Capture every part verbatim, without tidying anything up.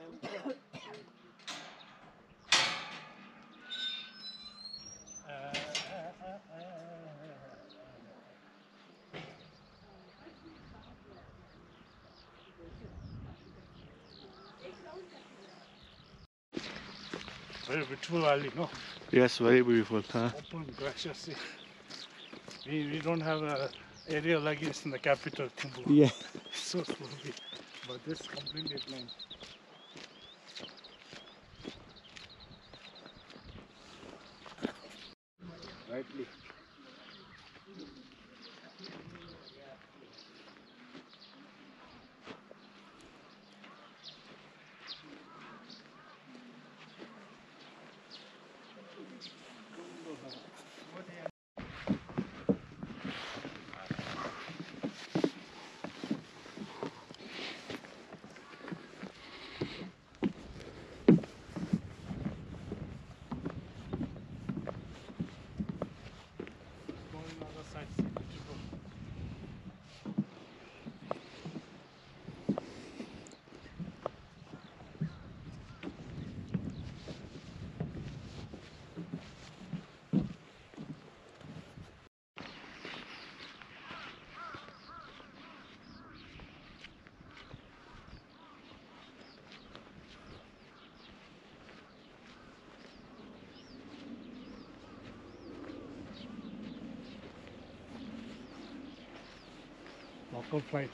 Very beautiful valley, no? Yes, very beautiful. Huh? Open, gracious. We, we don't have a area like this in the capital, Thimphu. Yeah. So slowly. But this completely plain. Rightly. Local flight.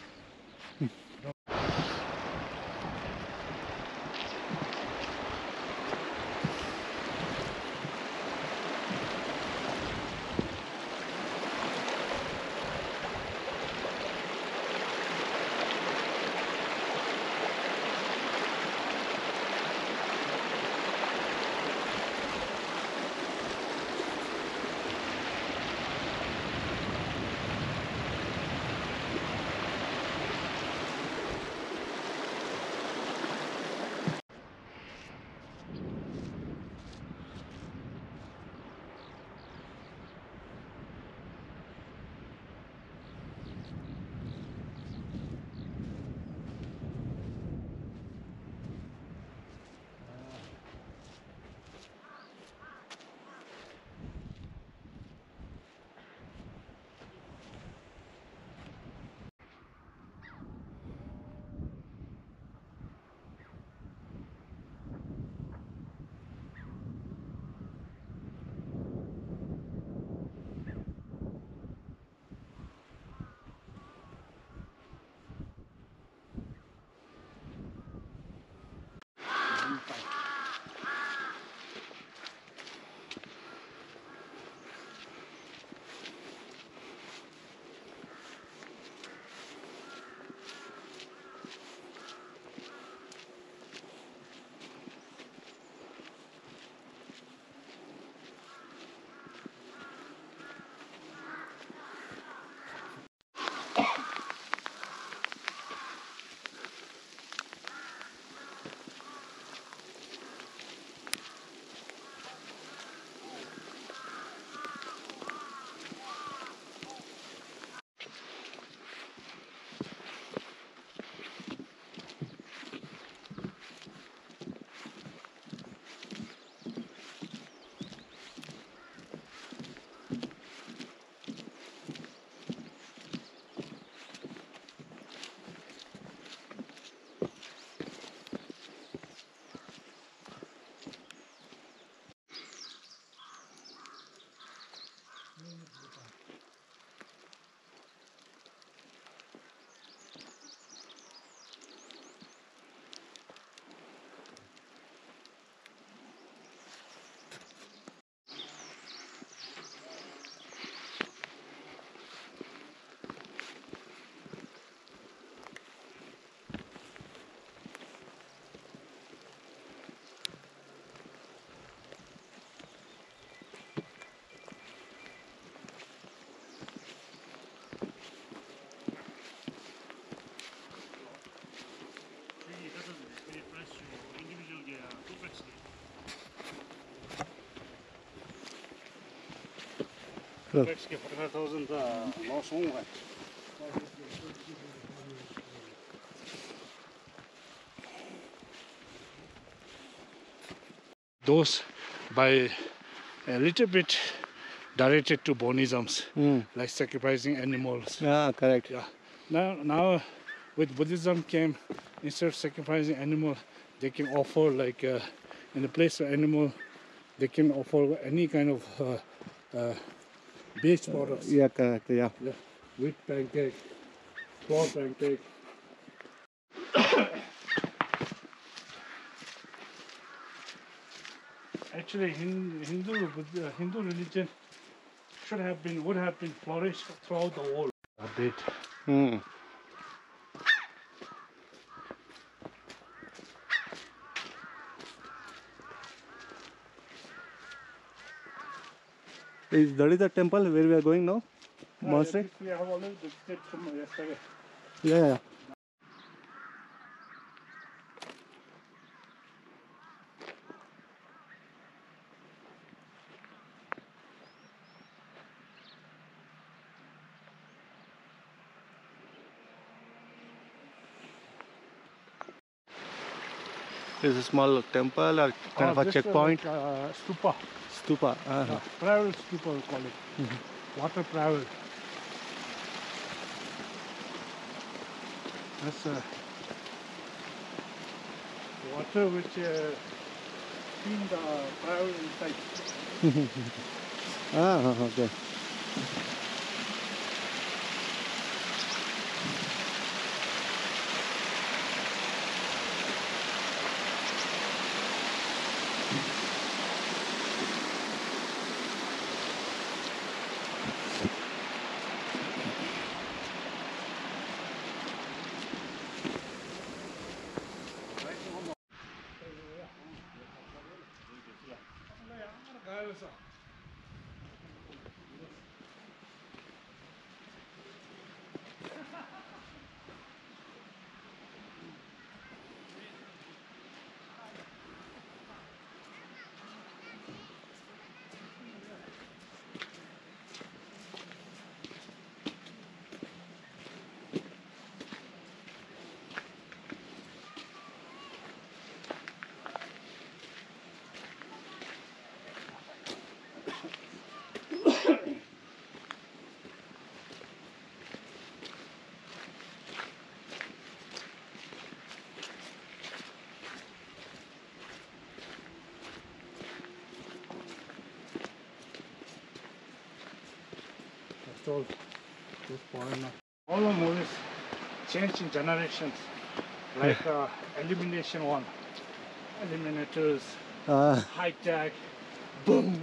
백십 개 forty-five thousand 너무 좋은 거 같아. those by a little bit directed to Bonisms, Mm. like sacrificing animals. Yeah, correct. Yeah. Now, now with Buddhism came, instead of sacrificing animal, they can offer like uh, in the place of animal, they can offer any kind of uh, uh, based products. Yeah, correct. Yeah. Yeah. Wheat pancake, flour pancake. Actually, Hin- Hindu Buddha- Hindu religion should have been would have been flourished throughout the world a bit. Mm. Is that is the temple where we are going now? Uh, Monastery? this we have already visited from yesterday. Yeah, yeah. It's a small temple or kind Oh, of a this checkpoint. is like, uh, stupa. Stupa. Uh-huh. Yeah, travel stupa we call it. Mhm. Water travel. That's uh, water which uh, clean the travel inside. Ah, okay. That's all. This foreigner. All the movies change in generations. Like uh, Elimination One, Eliminators, Ah, High Tech, boom.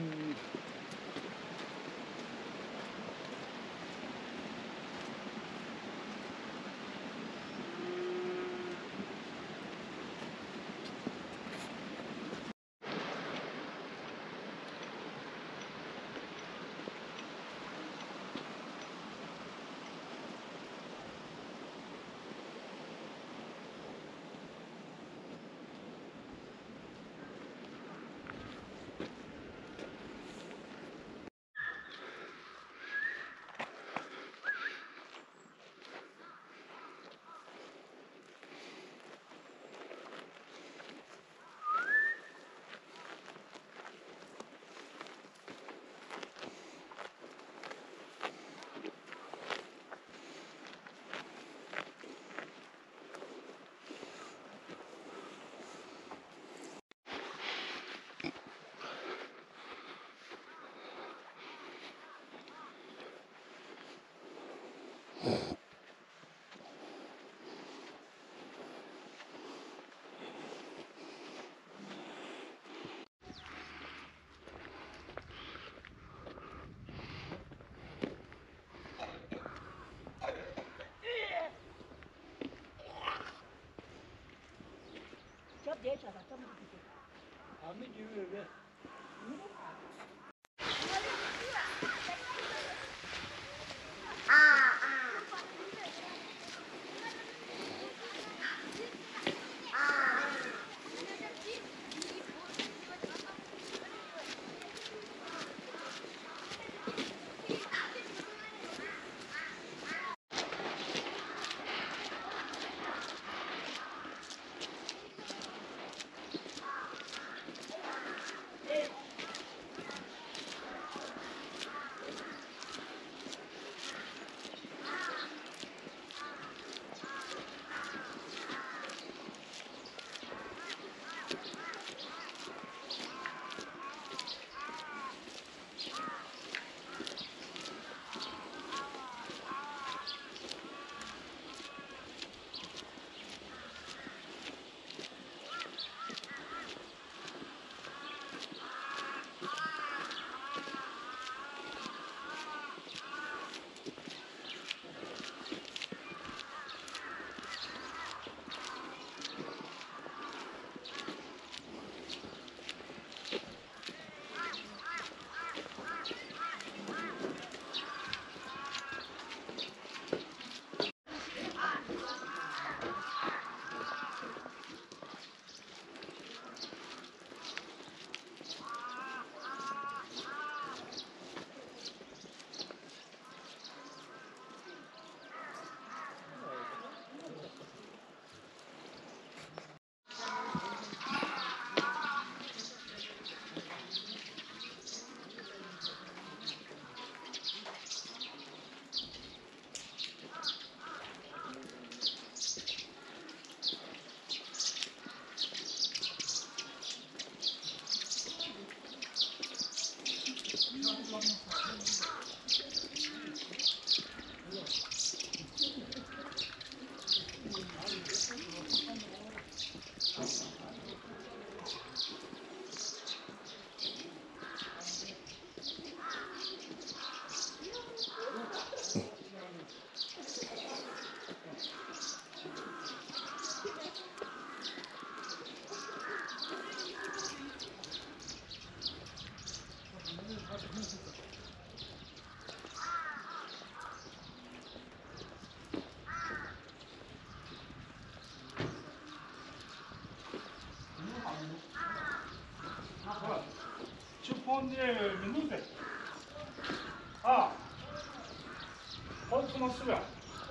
fonde minute. Ah, holdt man så.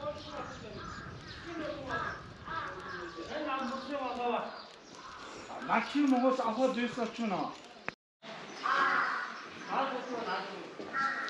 나키는 먹어서 아파 됐어 주나. 아, 나도 나도.